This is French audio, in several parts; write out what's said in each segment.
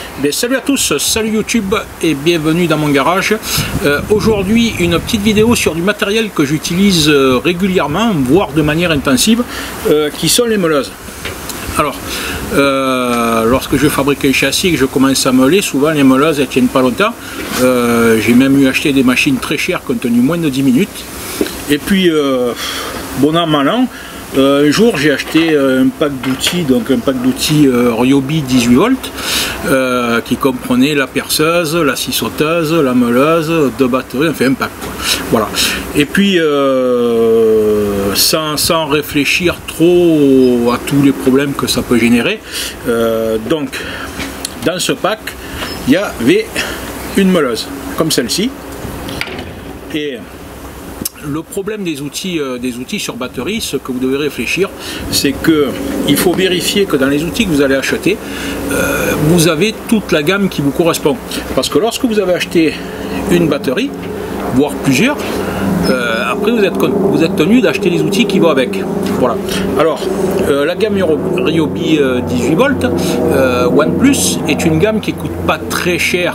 Bien, salut à tous, salut YouTube et bienvenue dans mon garage. Aujourd'hui une petite vidéo sur du matériel que j'utilise régulièrement, voire de manière intensive, qui sont les meuleuses. Alors, lorsque je fabrique un châssis et que je commence à meuler, souvent les meuleuses elles tiennent pas longtemps. J'ai même eu acheté des machines très chères qui ont tenu moins de 10 minutes. Et puis, bon an, mal an, un jour j'ai acheté un pack d'outils, donc un pack d'outils Ryobi 18 volts, qui comprenait la perceuse, la scie sauteuse, la meuleuse, deux batteries, enfin un pack quoi. Voilà. Et puis sans réfléchir trop à tous les problèmes que ça peut générer, donc dans ce pack il y avait une meuleuse comme celle-ci. Et le problème des outils sur batterie, ce que vous devez réfléchir, c'est qu'il faut vérifier que dans les outils que vous allez acheter, vous avez toute la gamme qui vous correspond. Parce que lorsque vous avez acheté une batterie, voire plusieurs, après vous êtes tenu d'acheter les outils qui vont avec. Voilà. Alors, la gamme Ryobi 18 volts OnePlus est une gamme qui ne coûte pas très cher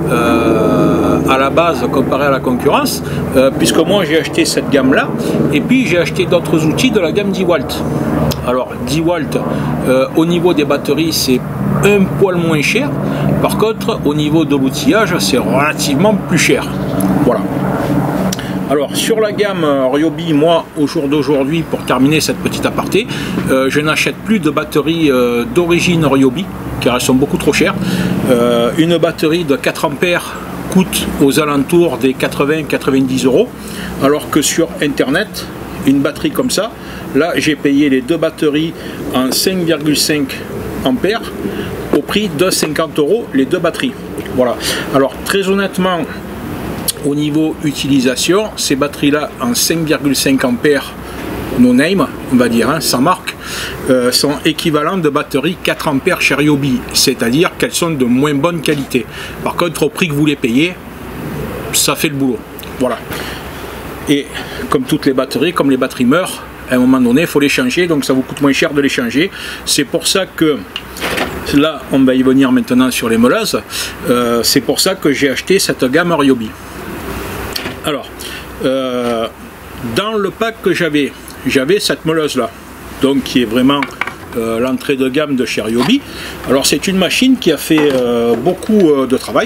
à la base comparé à la concurrence, puisque moi j'ai acheté cette gamme là et puis j'ai acheté d'autres outils de la gamme 10 volts. Alors 10 volts au niveau des batteries c'est un poil moins cher, par contre au niveau de l'outillage c'est relativement plus cher. Voilà. Alors sur la gamme Ryobi, moi au jour d'aujourd'hui, pour terminer cette petite aparté, je n'achète plus de batteries d'origine Ryobi car elles sont beaucoup trop chères. Une batterie de 4 ampères coûte aux alentours des 80-90 €, alors que sur internet une batterie comme ça, là j'ai payé les deux batteries en 5,5 ampères au prix de 50 € les deux batteries. Voilà. Alors très honnêtement, au niveau utilisation, ces batteries là en 5,5 ampères no name, on va dire, hein, sans marque, sont équivalents de batteries 4 ampères chez Ryobi, c'est-à-dire qu'elles sont de moins bonne qualité. Par contre, au prix que vous les payez, ça fait le boulot. Voilà. Et comme toutes les batteries, comme les batteries meurent, à un moment donné, il faut les changer, donc ça vous coûte moins cher de les changer. C'est pour ça que là, on va y venir maintenant sur les meuleuses. C'est pour ça que j'ai acheté cette gamme Ryobi. Alors, dans le pack que j'avais cette meuleuse là, donc qui est vraiment l'entrée de gamme de chez Ryobi. Alors c'est une machine qui a fait beaucoup de travail,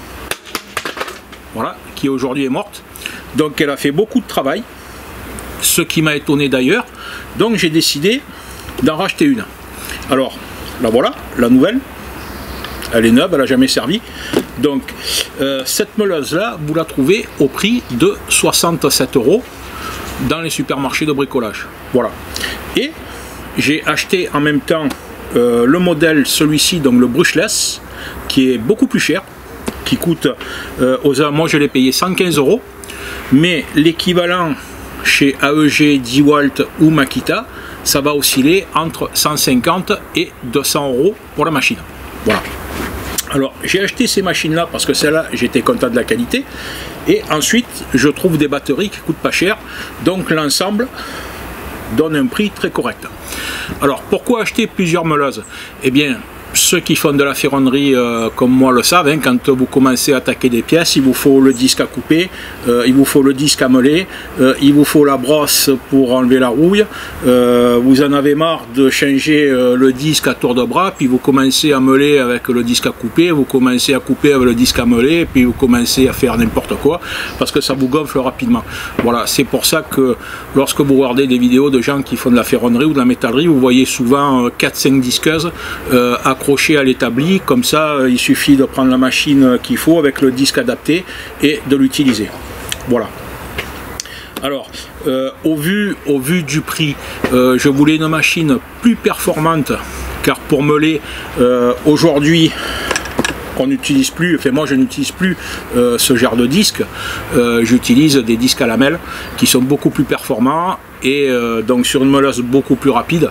voilà, qui aujourd'hui est morte, donc elle a fait beaucoup de travail, ce qui m'a étonné d'ailleurs, donc j'ai décidé d'en racheter une. Alors la voilà, la nouvelle, elle est neuve, elle n'a jamais servi. Donc cette meuleuse là, vous la trouvez au prix de 67 € dans les supermarchés de bricolage. Voilà. Et j'ai acheté en même temps le modèle, celui-ci, donc le brushless, qui est beaucoup plus cher, qui coûte moi je l'ai payé 115 €, mais l'équivalent chez AEG 10 volts ou Makita, ça va osciller entre 150 et 200 € pour la machine. Voilà. Alors j'ai acheté ces machines là parce que celle-là j'étais content de la qualité, et ensuite je trouve des batteries qui coûtent pas cher, donc l'ensemble donne un prix très correct. Alors pourquoi acheter plusieurs meuleuses? Eh bien, ceux qui font de la ferronnerie comme moi le savent, hein, quand vous commencez à attaquer des pièces, il vous faut le disque à couper, il vous faut le disque à meuler, il vous faut la brosse pour enlever la rouille, vous en avez marre de changer le disque à tour de bras, puis vous commencez à meuler avec le disque à couper, vous commencez à couper avec le disque à meuler, puis vous commencez à faire n'importe quoi, parce que ça vous gonfle rapidement. Voilà, c'est pour ça que lorsque vous regardez des vidéos de gens qui font de la ferronnerie ou de la métallerie, vous voyez souvent 4-5 disqueuses accroché à l'établi, comme ça il suffit de prendre la machine qu'il faut avec le disque adapté et de l'utiliser. Voilà. Alors au vu du prix, je voulais une machine plus performante, car pour meuler aujourd'hui on n'utilise plus, enfin moi je n'utilise plus ce genre de disque, j'utilise des disques à lamelles qui sont beaucoup plus performants, et donc sur une meuleuse beaucoup plus rapide,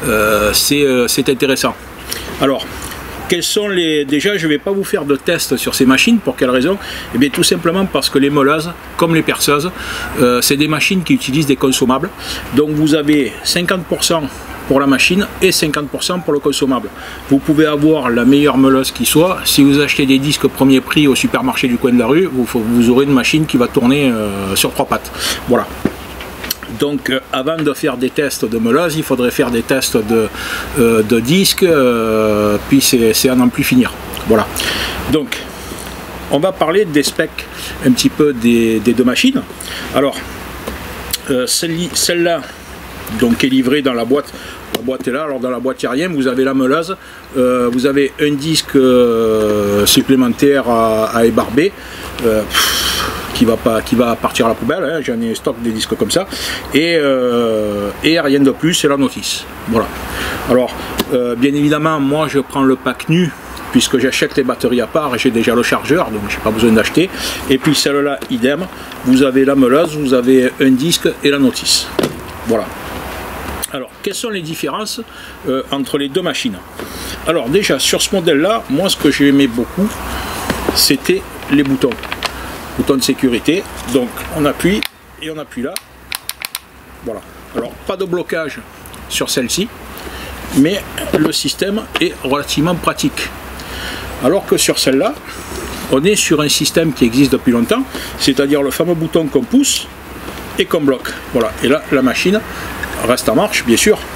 c'est intéressant. Alors, quels sont les... Déjà, je ne vais pas vous faire de test sur ces machines. Pour quelle raison? Eh bien, tout simplement parce que les meuleuses, comme les perceuses, c'est des machines qui utilisent des consommables. Donc, vous avez 50% pour la machine et 50% pour le consommable. Vous pouvez avoir la meilleure meuleuse qui soit, si vous achetez des disques premier prix au supermarché du coin de la rue, vous aurez une machine qui va tourner sur 3 pattes. Voilà. Donc avant de faire des tests de meuleuse, il faudrait faire des tests de disques, puis c'est à n'en plus finir. Voilà. Donc on va parler des specs un petit peu des deux machines. Alors celle-là donc est livrée dans la boîte. La boîte est là. Alors dans la boîte il n'y a rien. Vous avez la meuleuse, vous avez un disque supplémentaire à ébarber. Qui va partir à la poubelle, hein. J'en ai un stock des disques comme ça, et rien de plus, c'est la notice. Voilà. Alors, bien évidemment, moi je prends le pack nu, puisque j'achète les batteries à part et j'ai déjà le chargeur, donc j'ai pas besoin d'acheter. Et puis celle-là, idem, vous avez la meuleuse, vous avez un disque et la notice. Voilà. Alors, quelles sont les différences entre les deux machines? Alors déjà, sur ce modèle-là, moi ce que j'aimais beaucoup, c'était les boutons. Bouton de sécurité, donc on appuie et on appuie là, voilà. Alors pas de blocage sur celle-ci, mais le système est relativement pratique, alors que sur celle-là on est sur un système qui existe depuis longtemps, c'est-à-dire le fameux bouton qu'on pousse et qu'on bloque, voilà. Et là la machine reste en marche bien sûr,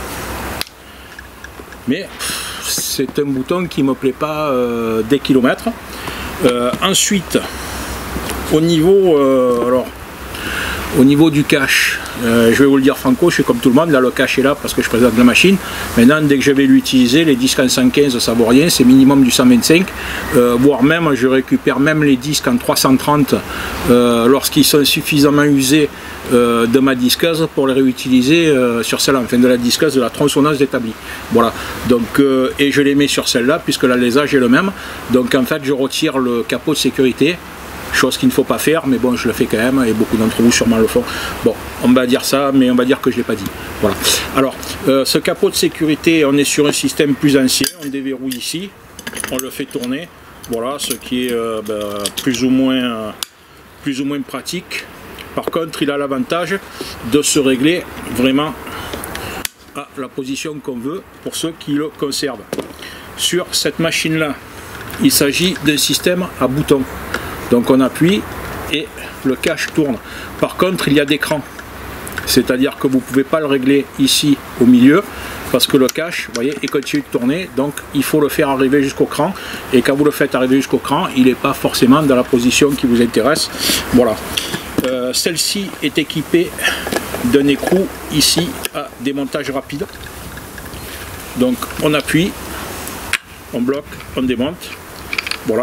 mais c'est un bouton qui me plaît pas des kilomètres. Ensuite, au niveau, au niveau du cache, je vais vous le dire franco, je suis comme tout le monde, là le cache est là parce que je présente la machine. Maintenant, dès que je vais l'utiliser, les disques en 115 ça vaut rien, c'est minimum du 125, voire même je récupère même les disques en 330 lorsqu'ils sont suffisamment usés de ma disqueuse pour les réutiliser sur celle-là, enfin de la disqueuse de la tronçonneuse d'établi. Voilà, donc et je les mets sur celle-là puisque l'alésage est le même, donc en fait je retire le capot de sécurité. Chose qu'il ne faut pas faire, mais bon, je le fais quand même, et beaucoup d'entre vous sûrement le font. Bon, on va dire ça, mais on va dire que je ne l'ai pas dit. Voilà. Alors, ce capot de sécurité, on est sur un système plus ancien, on déverrouille ici, on le fait tourner, voilà, ce qui est plus ou moins pratique. Par contre, il a l'avantage de se régler vraiment à la position qu'on veut, pour ceux qui le conservent. Sur cette machine-là, il s'agit d'un système à boutons. Donc on appuie et le cache tourne. Par contre, il y a des crans. C'est-à-dire que vous ne pouvez pas le régler ici au milieu parce que le cache, vous voyez, il continue de tourner. Donc il faut le faire arriver jusqu'au cran. Et quand vous le faites arriver jusqu'au cran, il n'est pas forcément dans la position qui vous intéresse. Voilà. Celle-ci est équipée d'un écrou ici à démontage rapide. Donc on appuie, on bloque, on démonte. Voilà.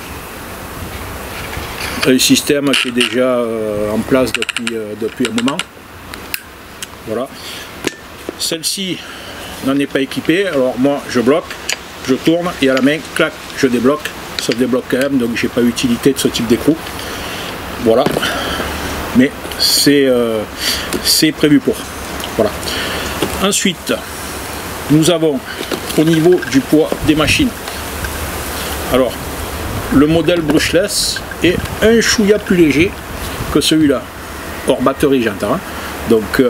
Un système qui est déjà en place depuis un moment. Voilà. Celle-ci n'en est pas équipée, alors moi je bloque, je tourne et à la main, clac, je débloque. Ça débloque quand même, donc j'ai pas utilité de ce type d'écrou. Voilà. Mais c'est prévu pour. Voilà. Ensuite, nous avons au niveau du poids des machines. Alors, le modèle brushless est un chouïa plus léger que celui-là, hors batterie j'entends, hein. Donc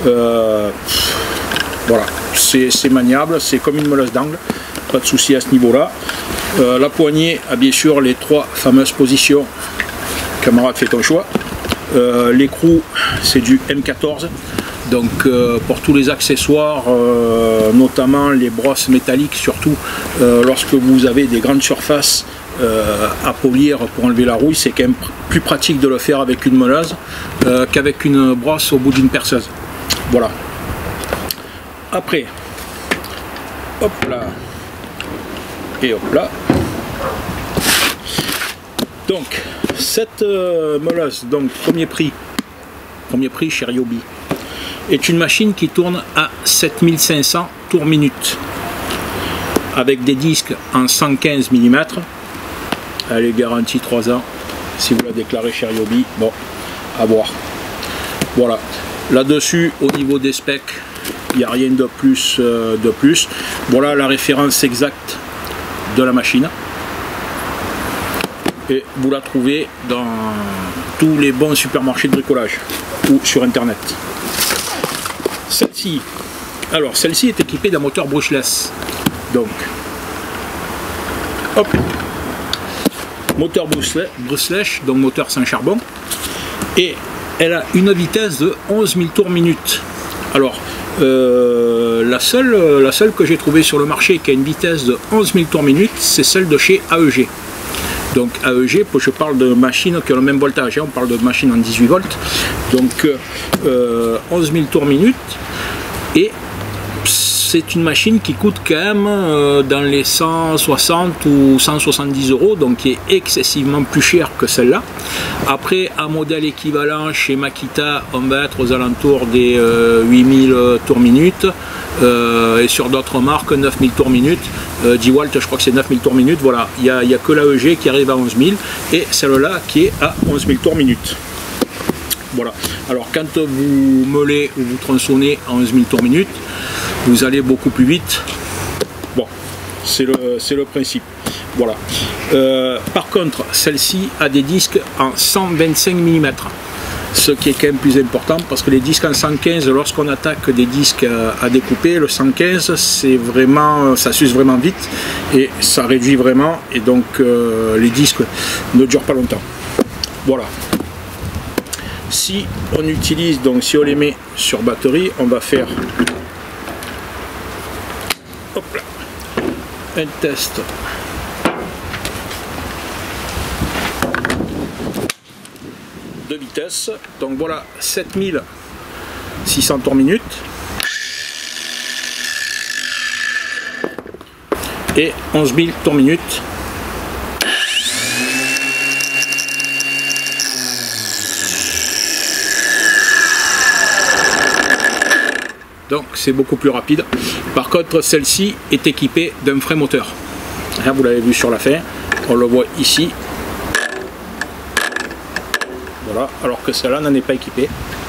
voilà, c'est maniable, c'est comme une meuleuse d'angle, pas de souci à ce niveau-là. La poignée a bien sûr les 3 fameuses positions, camarade fais ton choix. L'écrou c'est du M14, donc pour tous les accessoires, notamment les brosses métalliques, surtout lorsque vous avez des grandes surfaces à polir pour enlever la rouille, c'est quand même plus pratique de le faire avec une meuleuse qu'avec une brosse au bout d'une perceuse. Voilà. Après, hop là et hop là. Donc cette meuleuse, donc premier prix chez Ryobi, est une machine qui tourne à 7500 tours minute avec des disques en 115 mm. Elle est garantie 3 ans si vous la déclarez chez Ryobi. Bon, à voir. Voilà. Là-dessus, au niveau des specs, il n'y a rien de plus, Voilà la référence exacte de la machine. Et vous la trouvez dans tous les bons supermarchés de bricolage ou sur internet. Celle-ci Alors celle-ci est équipée d'un moteur brushless. Donc, hop, moteur brushless, donc moteur sans charbon. Et elle a une vitesse de 11 000 tours minute. Alors, la seule que j'ai trouvée sur le marché qui a une vitesse de 11 000 tours minute, c'est celle de chez AEG. Donc AEG, je parle de machines qui ont le même voltage, hein, on parle de machines en 18 volts. Donc 11 000 tours minute. Et c'est une machine qui coûte quand même dans les 160 ou 170 €, donc qui est excessivement plus cher que celle-là. Après, un modèle équivalent chez Makita, on va être aux alentours des 8000 tours minute, et sur d'autres marques 9000 tours minute. DeWalt, je crois que c'est 9000 tours minute. Voilà, il n'y a que l'AEG qui arrive à 11 000 et celle-là qui est à 11 000 tours minute. Voilà, alors quand vous meulez ou vous tronçonnez à 11 000 tours minute, vous allez beaucoup plus vite. Bon, c'est le principe. Voilà. Par contre, celle-ci a des disques en 125 mm, ce qui est quand même plus important parce que les disques en 115, lorsqu'on attaque des disques à découper, le 115, c'est vraiment, ça s'use vraiment vite et ça réduit vraiment, et donc les disques ne durent pas longtemps. Voilà. Si on utilise, donc si on les met sur batterie, on va faire, hop là, un test de vitesse. Donc voilà, 7600 tours minute et 11 000 tours minute. Donc c'est beaucoup plus rapide. Par contre, celle-ci est équipée d'un frein moteur. Là, vous l'avez vu sur la fin, on le voit ici. Voilà, alors que celle-là n'en est pas équipée.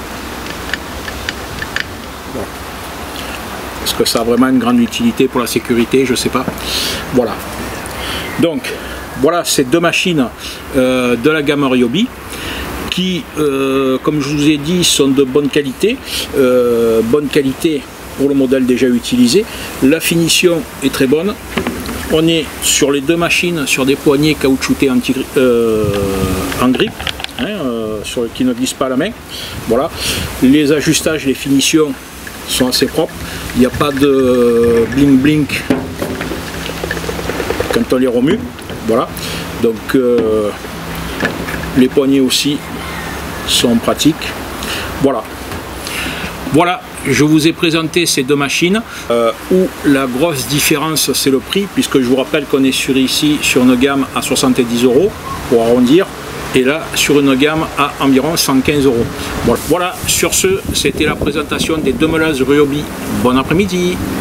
Voilà. Est-ce que ça a vraiment une grande utilité pour la sécurité? Je ne sais pas. Voilà. Donc, voilà ces deux machines de la gamme Ryobi, qui, comme je vous ai dit, sont de bonne qualité. Bonne qualité pour le modèle déjà utilisé. La finition est très bonne. On est sur les deux machines sur des poignées caoutchoutés en grippe, hein, qui ne glissent pas à la main. Voilà. Les ajustages, les finitions sont assez propres. Il n'y a pas de bling blink quand on les remue. Voilà. Donc les poignées aussi sont pratiques. Voilà. Voilà, je vous ai présenté ces deux machines où la grosse différence c'est le prix, puisque je vous rappelle qu'on est ici sur une gamme à 70 € pour arrondir, et là sur une gamme à environ 115 €. Voilà, sur ce, c'était la présentation des deux meuleuses Ryobi. Bon après-midi.